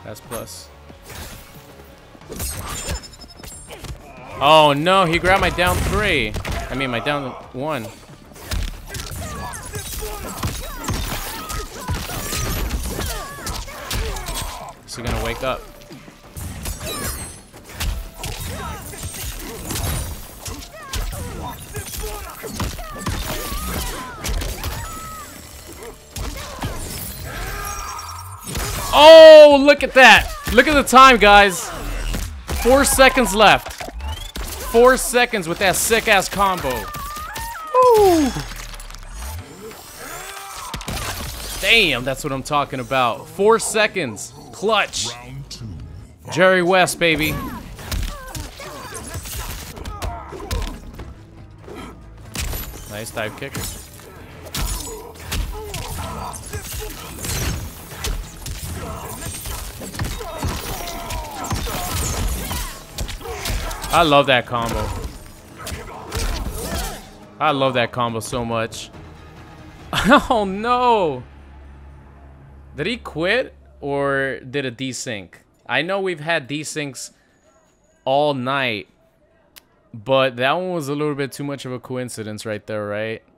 That's plus. Oh no, he grabbed my down 3. I mean my down 1. Is he gonna wake up? Oh, look at that. Look at the time, guys. 4 seconds left. 4 seconds with that sick-ass combo. Woo. Damn, that's what I'm talking about. 4 seconds. Clutch. Jerry West, baby. Nice dive kick. I love that combo. I love that combo so much. Oh no! Did he quit or did it desync? I know we've had desyncs all night, but that one was a little bit too much of a coincidence right there, right?